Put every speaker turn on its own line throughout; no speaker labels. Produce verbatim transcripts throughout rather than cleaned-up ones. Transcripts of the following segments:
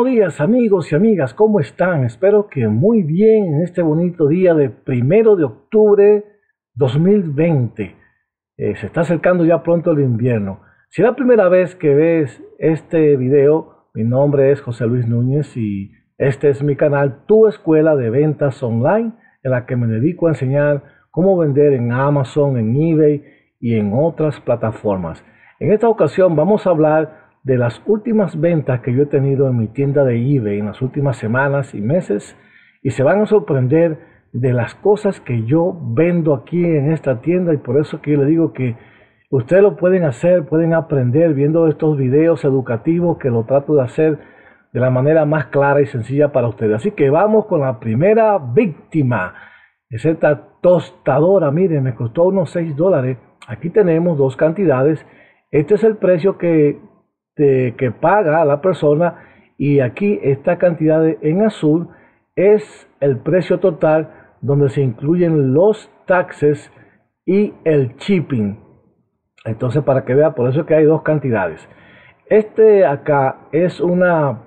días, amigos y amigas, ¿cómo están? Espero que muy bien en este bonito día de primero de octubre dos mil veinte. Eh, se está acercando ya pronto el invierno. Si es la primera vez que ves este video, mi nombre es José Luis Núñez y este es mi canal, Tu Escuela de Ventas Online, en la que me dedico a enseñar cómo vender en Amazon, en eBay y en otras plataformas. En esta ocasión vamos a hablar de las últimas ventas que yo he tenido en mi tienda de eBay en las últimas semanas y meses, y se van a sorprender de las cosas que yo vendo aquí en esta tienda, y por eso que yo le digo que ustedes lo pueden hacer, pueden aprender viendo estos videos educativos que lo trato de hacer de la manera más clara y sencilla para ustedes. Así que vamos con la primera víctima. Es esta tostadora, miren, me costó unos seis dólares. Aquí tenemos dos cantidades. Este es el precio que De, que paga la persona, y aquí esta cantidad de, en azul es el precio total, donde se incluyen los taxes y el shipping. Entonces, para que vea, por eso es que hay dos cantidades. Este acá es una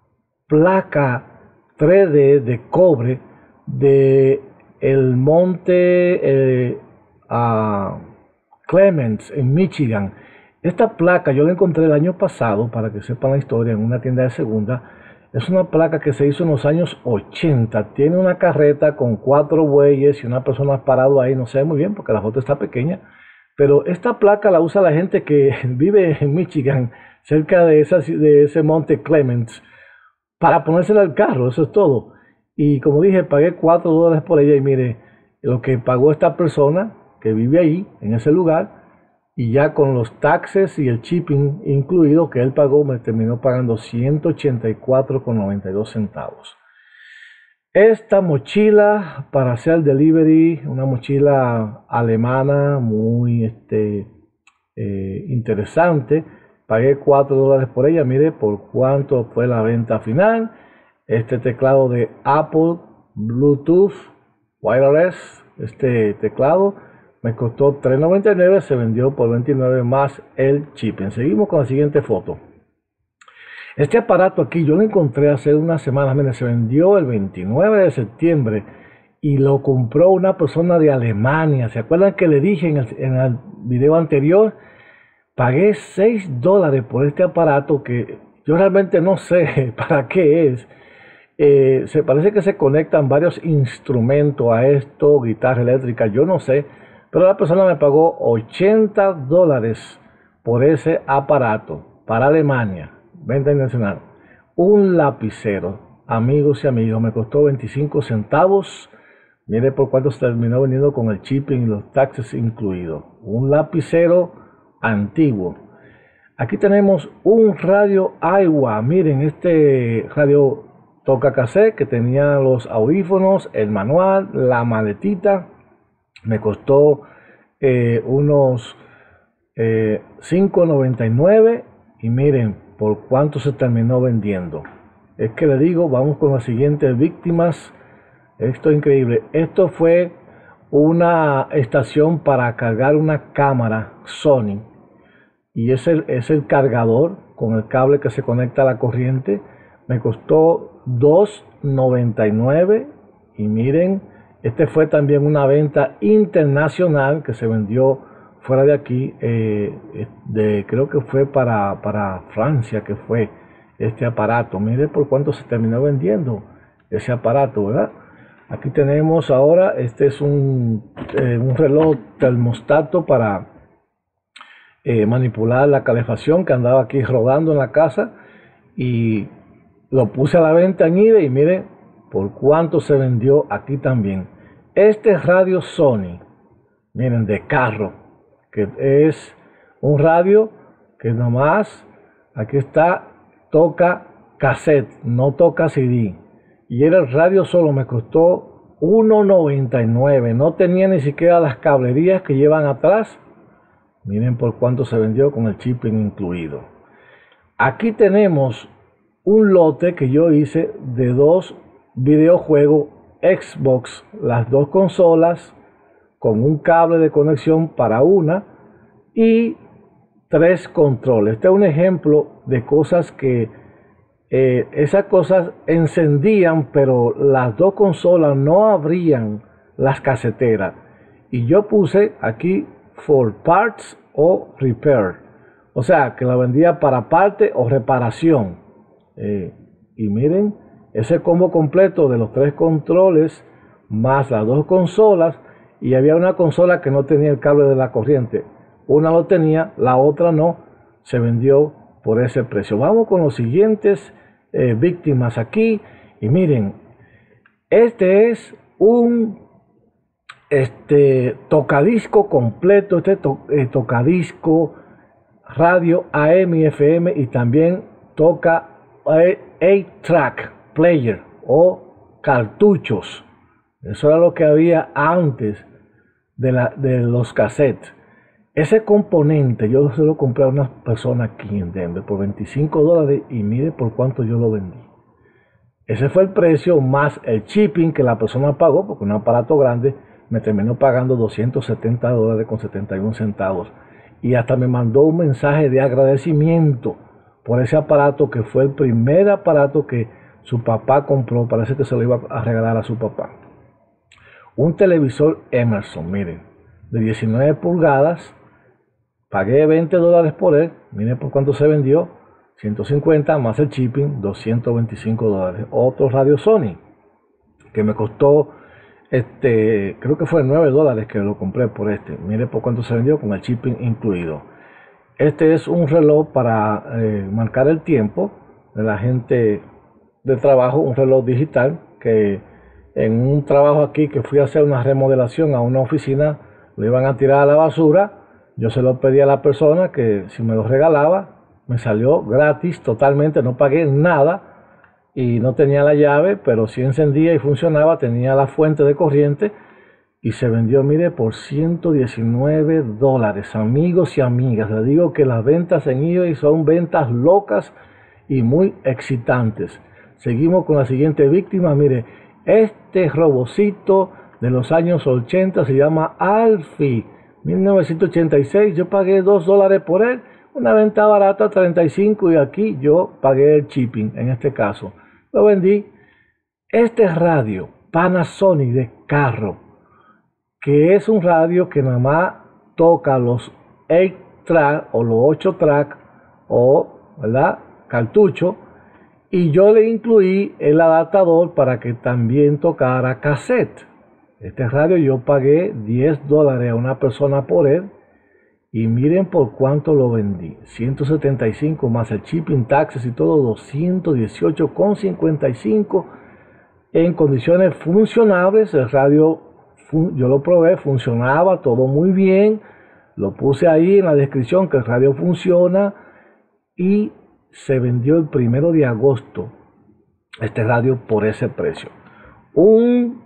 placa tres D de cobre de el monte eh, uh, Clements en Michigan. Esta placa yo la encontré el año pasado, para que sepan la historia, en una tienda de segunda. Es una placa que se hizo en los años ochenta. Tiene una carreta con cuatro bueyes y una persona parado ahí. No sé muy bien porque la foto está pequeña. Pero esta placa la usa la gente que vive en Michigan, cerca de, esa, de ese monte Clements, para ponérsela al carro. Eso es todo. Y como dije, pagué cuatro dólares por ella. Y mire, lo que pagó esta persona que vive ahí, en ese lugar, y ya con los taxes y el shipping incluido que él pagó, me terminó pagando ciento ochenta y cuatro con noventa y dos centavos. Esta mochila para hacer delivery, una mochila alemana muy este, eh, interesante. Pagué cuatro dólares por ella. Mire por cuánto fue la venta final. Este teclado de Apple Bluetooth Wireless, este teclado me costó tres noventa y nueve, se vendió por veintinueve más el shipping. Seguimos con la siguiente foto. Este aparato aquí yo lo encontré hace unas semanas, miren, se vendió el veintinueve de septiembre y lo compró una persona de Alemania. ¿Se acuerdan que le dije en el, en el video anterior? Pagué seis dólares por este aparato que yo realmente no sé para qué es. Eh, se parece que se conectan varios instrumentos a esto, guitarra eléctrica, yo no sé. Pero la persona me pagó ochenta dólares por ese aparato para Alemania, venta internacional. Un lapicero, amigos y amigos, me costó veinticinco centavos. Mire por cuánto se terminó vendiendo con el shipping y los taxes incluidos. Un lapicero antiguo. Aquí tenemos un radio Aiwa. Miren, este radio toca cassette que tenía los audífonos, el manual, la maletita. Me costó eh, unos eh, cinco noventa y nueve, y miren por cuánto se terminó vendiendo. Es que le digo, vamos con las siguientes víctimas. Esto es increíble. Esto fue una estación para cargar una cámara Sony, y es el, es el cargador con el cable que se conecta a la corriente. Me costó dos noventa y nueve, y miren, este fue también una venta internacional que se vendió fuera de aquí, eh, de, creo que fue para, para Francia, que fue este aparato. Mire por cuánto se terminó vendiendo ese aparato, ¿verdad? Aquí tenemos ahora, este es un, eh, un reloj termostato para eh, manipular la calefacción que andaba aquí rodando en la casa, y lo puse a la venta en eBay y mire por cuánto se vendió aquí también. Este radio Sony, miren, de carro, que es un radio que nomás, aquí está, toca cassette, no toca C D. Y era el radio solo, me costó uno noventa y nueve, no tenía ni siquiera las cablerías que llevan atrás. Miren por cuánto se vendió con el shipping incluido. Aquí tenemos un lote que yo hice de dos videojuegos Xbox, las dos consolas, con un cable de conexión para una y tres controles. Este es un ejemplo de cosas que eh, esas cosas encendían, pero las dos consolas no abrían las caseteras. Y yo puse aquí for parts o repair, o sea que la vendía para parte o reparación. Eh, y miren, ese combo completo de los tres controles más las dos consolas, y había una consola que no tenía el cable de la corriente. Una lo tenía, la otra no. Se vendió por ese precio. Vamos con los siguientes eh, víctimas aquí. Y miren, este es un este tocadisco completo, este to, eh, tocadisco radio A M y F M, y también toca ocho track player o cartuchos. Eso era lo que había antes de, la, de los cassettes. Ese componente yo se lo compré a una persona aquí en Denver por veinticinco dólares, y mire por cuánto yo lo vendí. Ese fue el precio más el shipping que la persona pagó, porque un aparato grande me terminó pagando doscientos setenta dólares con setenta y uno centavos. Y hasta me mandó un mensaje de agradecimiento por ese aparato, que fue el primer aparato que su papá compró. Parece que se lo iba a regalar a su papá. Un televisor Emerson, miren, de diecinueve pulgadas. Pagué veinte dólares por él. Miren por cuánto se vendió. ciento cincuenta más el shipping, doscientos veinticinco dólares. Otro radio Sony que me costó, este, creo que fue nueve dólares que lo compré por este. Miren por cuánto se vendió con el shipping incluido. Este es un reloj para eh, marcar el tiempo de la gente de trabajo, un reloj digital que en un trabajo aquí que fui a hacer una remodelación a una oficina, lo iban a tirar a la basura. Yo se lo pedí a la persona que si me lo regalaba. Me salió gratis totalmente, no pagué nada, y no tenía la llave, pero sí encendía y funcionaba, tenía la fuente de corriente, y se vendió, mire, por ciento diecinueve dólares. Amigos y amigas, les digo que las ventas en eBay son ventas locas y muy excitantes. Seguimos con la siguiente víctima. Mire, este robocito de los años ochenta se llama Alfie, mil novecientos ochenta y seis. Yo pagué dos dólares por él. Una venta barata, treinta y cinco, y aquí yo pagué el shipping. En este caso lo vendí. Este radio Panasonic de carro, que es un radio que nada más toca los ocho track o los ocho track o, ¿verdad?, cartucho, y yo le incluí el adaptador para que también tocara cassette. Este radio yo pagué diez dólares a una persona por él. Y miren por cuánto lo vendí. ciento setenta y cinco más el shipping, taxes y todo, doscientos dieciocho con cincuenta y cinco. En condiciones funcionables. El radio, yo lo probé, funcionaba todo muy bien. Lo puse ahí en la descripción que el radio funciona. Y se vendió el primero de agosto este radio por ese precio. Un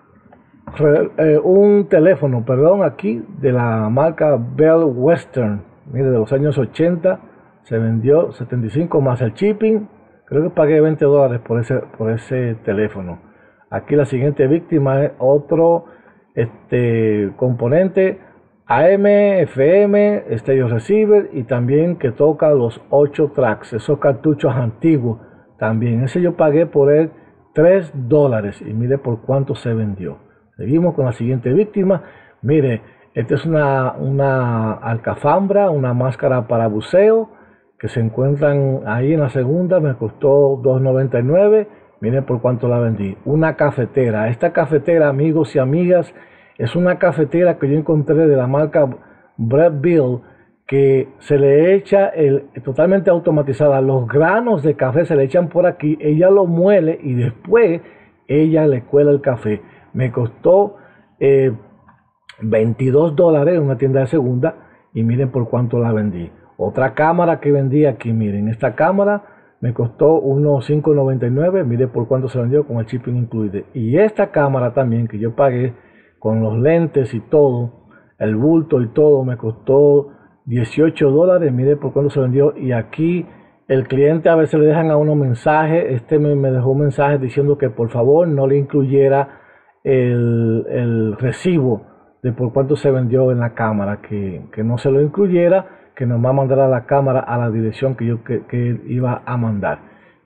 Eh, un teléfono, perdón, aquí de la marca Bell Western, mire, de los años ochenta, se vendió setenta y cinco más el shipping. Creo que pagué veinte dólares por ese, por ese teléfono. Aquí la siguiente víctima es otro este, componente A M, F M, stereo receiver, y también que toca los ocho tracks, esos cartuchos antiguos también. Ese yo pagué por él tres dólares, y mire por cuánto se vendió. Seguimos con la siguiente víctima. Mire, esta es una, una alcafambra, una máscara para buceo, que se encuentran ahí en la segunda. Me costó dos noventa y nueve. Miren por cuánto la vendí. Una cafetera. Esta cafetera, amigos y amigas, es una cafetera que yo encontré de la marca Breville, que se le echa el, totalmente automatizada. Los granos de café se le echan por aquí. Ella lo muele y después ella le cuela el café. Me costó eh, veintidós dólares en una tienda de segunda, y miren por cuánto la vendí. Otra cámara que vendí aquí, miren, esta cámara me costó unos cinco noventa y nueve, miren por cuánto se vendió con el shipping incluido. Y esta cámara también que yo pagué con los lentes y todo, el bulto y todo, me costó dieciocho dólares, miren por cuánto se vendió. Y aquí el cliente a veces le dejan a uno mensajes. Este me, me dejó un mensaje diciendo que por favor no le incluyera El, el recibo de por cuánto se vendió en la cámara, que, que no se lo incluyera, que nomás mandara la cámara a la dirección que yo que, que iba a mandar.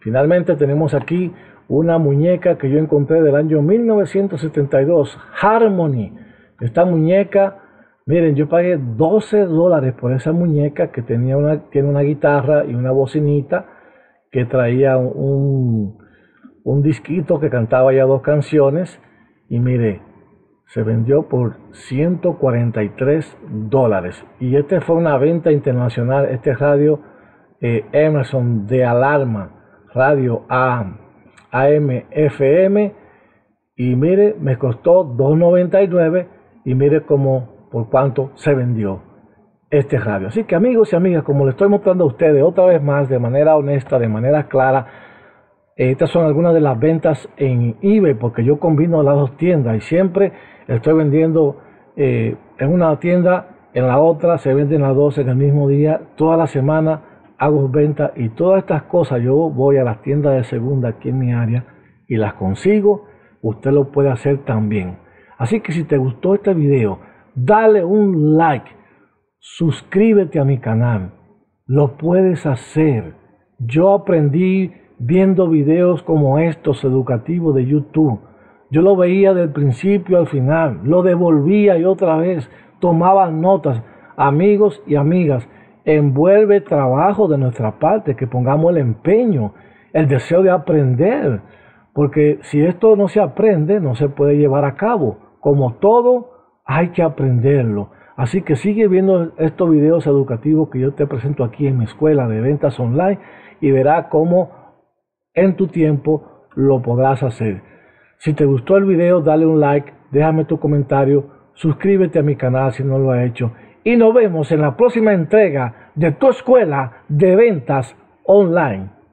Finalmente tenemos aquí una muñeca que yo encontré del año mil novecientos setenta y dos, Harmony. Esta muñeca, miren, yo pagué doce dólares por esa muñeca que tenía una, tiene una guitarra y una bocinita que traía un, un disquito que cantaba ya dos canciones. Y mire, se vendió por ciento cuarenta y tres dólares. Y este fue una venta internacional, este radio eh, Emerson de alarma, radio A, A M F M. Y mire, me costó dos noventa y nueve y mire cómo, por cuánto se vendió este radio. Así que amigos y amigas, como les estoy mostrando a ustedes otra vez más, de manera honesta, de manera clara, estas son algunas de las ventas en eBay, porque yo combino las dos tiendas y siempre estoy vendiendo eh, en una tienda, en la otra se venden las dos en el mismo día. Toda la semana hago ventas y todas estas cosas yo voy a las tiendas de segunda aquí en mi área y las consigo. Usted lo puede hacer también. Así que si te gustó este video, dale un like, suscríbete a mi canal. Lo puedes hacer. Yo aprendí viendo videos como estos educativos de YouTube. Yo lo veía del principio al final, lo devolvía y otra vez tomaba notas. Amigos y amigas, envuelve trabajo de nuestra parte, que pongamos el empeño, el deseo de aprender, porque si esto no se aprende, no se puede llevar a cabo. Como todo, hay que aprenderlo. Así que sigue viendo estos videos educativos que yo te presento aquí en mi escuela de ventas online y verás cómo en tu tiempo lo podrás hacer. Si te gustó el video, dale un like, déjame tu comentario, suscríbete a mi canal si no lo has hecho y nos vemos en la próxima entrega de tu escuela de ventas online.